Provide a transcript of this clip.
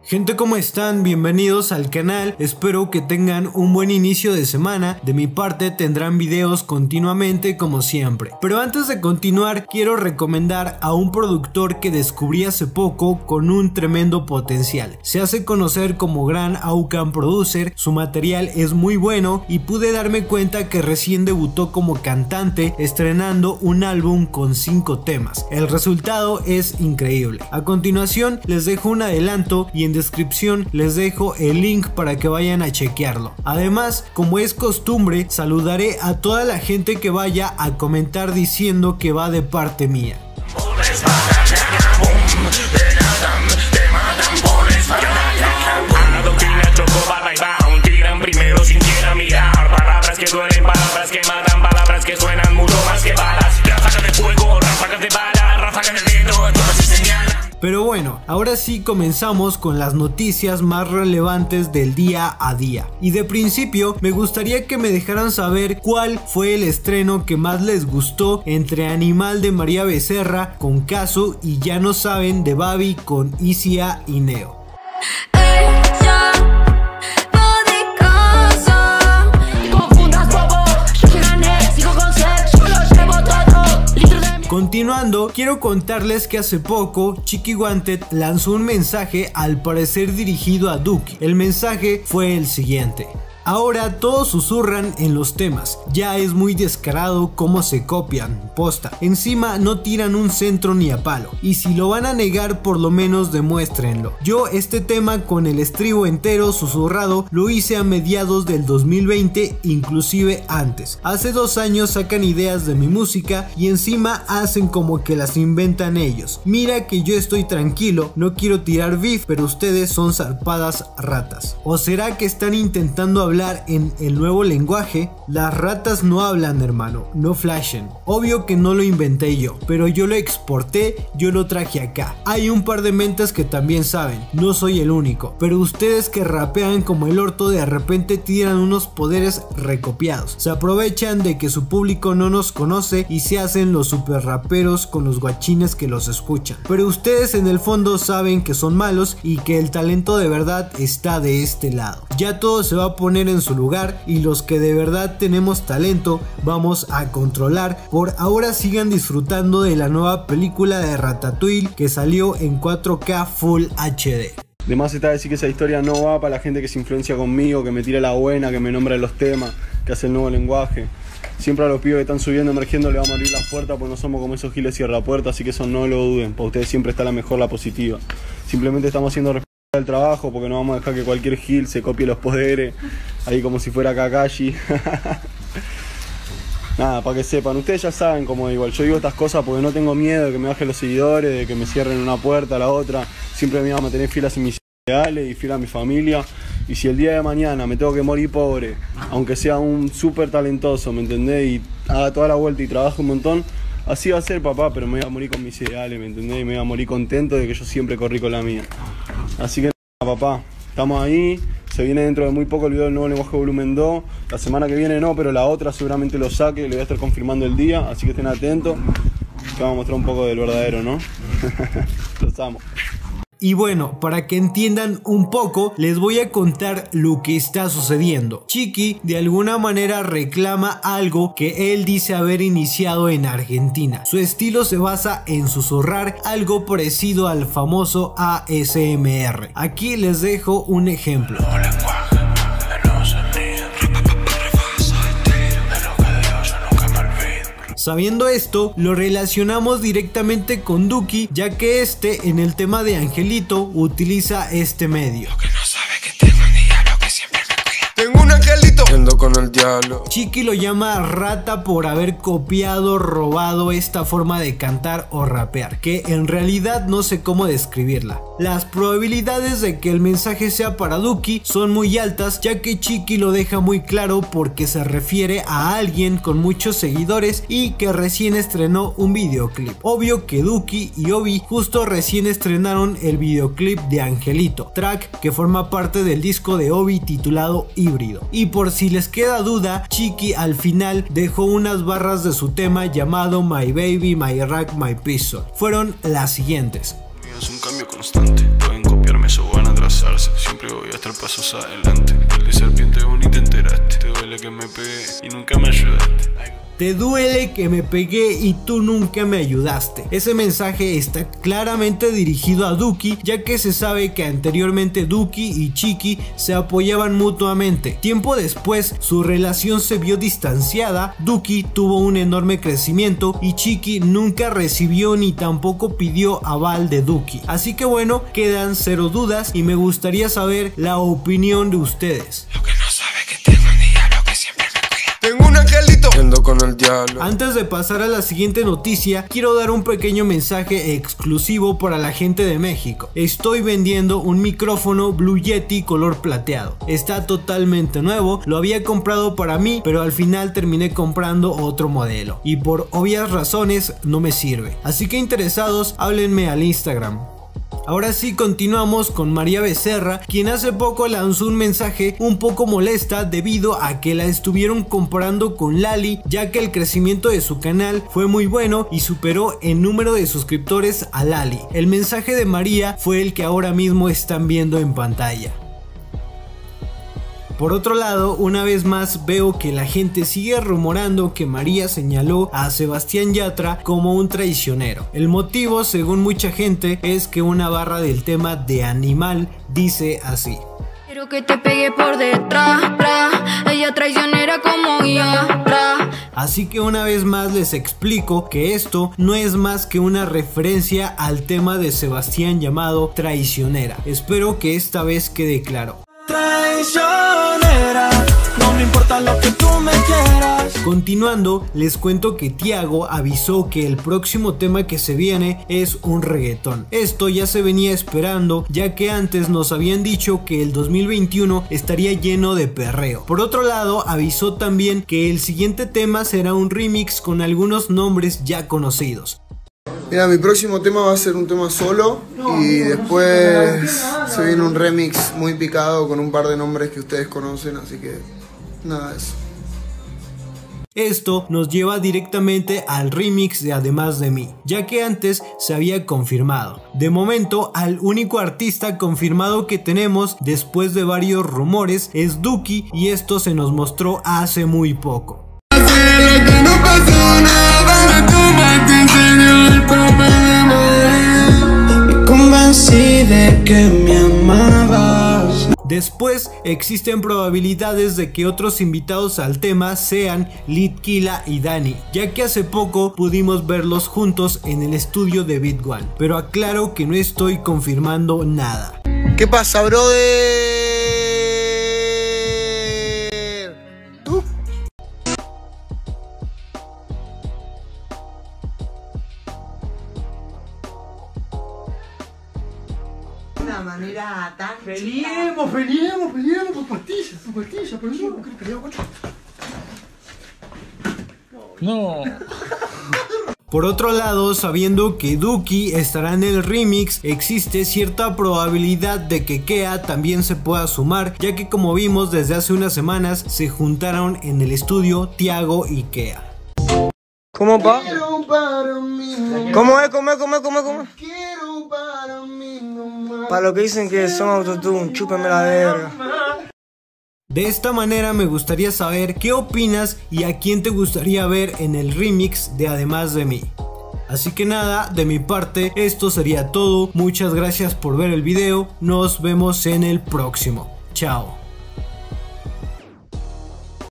Gente, ¿cómo están? Bienvenidos al canal, espero que tengan un buen inicio de semana. De mi parte tendrán videos continuamente como siempre. Pero antes de continuar, quiero recomendar a un productor que descubrí hace poco con un tremendo potencial. Se hace conocer como Gran Aucan Producer, su material es muy bueno y pude darme cuenta que recién debutó como cantante estrenando un álbum con 5 temas. El resultado es increíble. A continuación les dejo un adelanto y en descripción les dejo el link para que vayan a chequearlo. Además, como es costumbre, saludaré a toda la gente que vaya a comentar diciendo que va de parte mía. Primero sin siquiera mirar, palabras que duelen, palabras que matan, palabras que suenan mucho más que balas, ráfagas de fuego, ráfagas de bala, ráfagas de dedo, todas se señalan. Pero bueno, ahora sí comenzamos con las noticias más relevantes del día a día. Y de principio me gustaría que me dejaran saber cuál fue el estreno que más les gustó entre Animal de María Becerra con Casu y Ya No Saben de Babi con Isia y Neo. Continuando, quiero contarles que hace poco Chiqui Wanted lanzó un mensaje al parecer dirigido a Duki. El mensaje fue el siguiente: ahora todos susurran en los temas, ya es muy descarado cómo se copian, posta. Encima no tiran un centro ni a palo, y si lo van a negar por lo menos demuéstrenlo. Yo este tema con el estribo entero susurrado lo hice a mediados del 2020, inclusive antes. Hace 2 años sacan ideas de mi música y encima hacen como que las inventan ellos. Mira que yo estoy tranquilo, no quiero tirar beef, pero ustedes son zarpadas ratas. ¿O será que están intentando hablar en el nuevo lenguaje? Las ratas no hablan, hermano, no flashen. Obvio que no lo inventé yo, pero yo lo exporté, yo lo traje acá. Hay un par de mentes que también saben, no soy el único, pero ustedes que rapean como el orto de repente tiran unos poderes recopiados. Se aprovechan de que su público no nos conoce y se hacen los super raperos con los guachines que los escuchan. Pero ustedes en el fondo saben que son malos y que el talento de verdad está de este lado. Ya todo se va a poner en su lugar y los que de verdad tenemos talento vamos a controlar. Por ahora sigan disfrutando de la nueva película de Ratatouille que salió en 4K Full HD. De más está decir que esa historia no va para la gente que se influencia conmigo, que me tira la buena, que me nombra los temas, que hace el nuevo lenguaje. Siempre a los pibes que están subiendo, emergiendo, le vamos a abrir las puertas, porque no somos como esos giles cierrapuertas, así que eso no lo duden. Para ustedes siempre está la mejor, la positiva. Simplemente estamos haciendo el trabajo, porque no vamos a dejar que cualquier gil se copie los poderes, ahí como si fuera Kakashi. Nada, para que sepan, ustedes ya saben cómo igual, yo digo estas cosas porque no tengo miedo de que me bajen los seguidores, de que me cierren una puerta a la otra. Siempre me voy a mantener fiel a mis ideales y fiel a mi familia. Y si el día de mañana me tengo que morir pobre, aunque sea un súper talentoso, ¿me entendés? Y haga toda la vuelta y trabaje un montón, así va a ser, papá, pero me voy a morir con mis ideales, ¿me entendés? Y me voy a morir contento de que yo siempre corrí con la mía. Así que nada, papá, estamos ahí. Se viene dentro de muy poco el video del nuevo lenguaje volumen 2. La semana que viene no, pero la otra seguramente lo saque. Le voy a estar confirmando el día, así que estén atentos. Que vamos a mostrar un poco del verdadero, ¿no? Los amo. Y bueno, para que entiendan un poco, les voy a contar lo que está sucediendo. Chiqui de alguna manera reclama algo que él dice haber iniciado en Argentina. Su estilo se basa en susurrar, algo parecido al famoso ASMR. Aquí les dejo un ejemplo. Sabiendo esto, lo relacionamos directamente con Duki, ya que este en el tema de Angelito utiliza este medio. Lo que no sabe que tengo un diablo que siempre me cuida. Tengo un angelito. Yendo con el diablo. Chiqui lo llama rata por haber copiado, robado esta forma de cantar o rapear, que en realidad no sé cómo describirla. Las probabilidades de que el mensaje sea para Duki son muy altas, ya que Chiqui lo deja muy claro porque se refiere a alguien con muchos seguidores y que recién estrenó un videoclip. Obvio que Duki y Obi justo recién estrenaron el videoclip de Angelito, track que forma parte del disco de Obi titulado Híbrido. Y por si les queda duda, Chiqui al final dejó unas barras de su tema llamado My Baby, My Rack, My Pistol. Fueron las siguientes: es un cambio constante, pueden copiarme, eso van atrás. pasos adelante. El de serpiente vos ni te enteraste. Te duele que me pegué y nunca me ayudaste. Te duele que me pegué y tú nunca me ayudaste. Ese mensaje está claramente dirigido a Duki, ya que se sabe que anteriormente Duki y Chiqui se apoyaban mutuamente. Tiempo después su relación se vio distanciada, Duki tuvo un enorme crecimiento y Chiqui nunca recibió ni tampoco pidió aval de Duki. Así que bueno, quedan cero dudas y me gustaría saber la opinión de ustedes. Lo que no sabe que tengo un diablo que siempre me cuida. Tengo un angelito. Ando con el diablo. Antes de pasar a la siguiente noticia, quiero dar un pequeño mensaje exclusivo para la gente de México. Estoy vendiendo un micrófono Blue Yeti color plateado. Está totalmente nuevo, lo había comprado para mí, pero al final terminé comprando otro modelo. Y por obvias razones no me sirve. Así que interesados, háblenme al Instagram. Ahora sí, continuamos con María Becerra, quien hace poco lanzó un mensaje un poco molesta debido a que la estuvieron comparando con Lali, ya que el crecimiento de su canal fue muy bueno y superó en número de suscriptores a Lali. El mensaje de María fue el que ahora mismo están viendo en pantalla. Por otro lado, una vez más veo que la gente sigue rumorando que María señaló a Sebastián Yatra como un traicionero. El motivo, según mucha gente, es que una barra del tema de Animal dice así: quiero que te pegue por detrás, ella traicionera como Yatra. Así que una vez más les explico que esto no es más que una referencia al tema de Sebastián llamado Traicionera. Espero que esta vez quede claro. Traicionera, no me importa lo que tú me quieras. Continuando, les cuento que Tiago avisó que el próximo tema que se viene es un reggaetón. Esto ya se venía esperando, ya que antes nos habían dicho que el 2021 estaría lleno de perreo. Por otro lado, avisó también que el siguiente tema será un remix con algunos nombres ya conocidos. Mira, mi próximo tema va a ser un tema solo y después se viene un remix muy picado con un par de nombres que ustedes conocen, así que nada de eso. Esto nos lleva directamente al remix de Además de mí, ya que antes se había confirmado. De momento, al único artista confirmado que tenemos después de varios rumores es Duki, y esto se nos mostró hace muy poco. De que me amabas. Después existen probabilidades de que otros invitados al tema sean Litquila y Dani, ya que hace poco pudimos verlos juntos en el estudio de Beat One, pero aclaro que no estoy confirmando nada. ¿Qué pasa, brother? Una manera tan Peleemos por pastillas, perdón. No. Por otro lado, sabiendo que Duki estará en el remix, existe cierta probabilidad de que Kea también se pueda sumar, ya que como vimos desde hace unas semanas se juntaron en el estudio Tiago y Kea. ¿Cómo, pa? ¿Cómo es? Para lo que dicen que son autotune, chúpenme la verga. De esta manera me gustaría saber qué opinas y a quién te gustaría ver en el remix de Además de mí. Así que nada, de mi parte esto sería todo. Muchas gracias por ver el video, nos vemos en el próximo. Chao.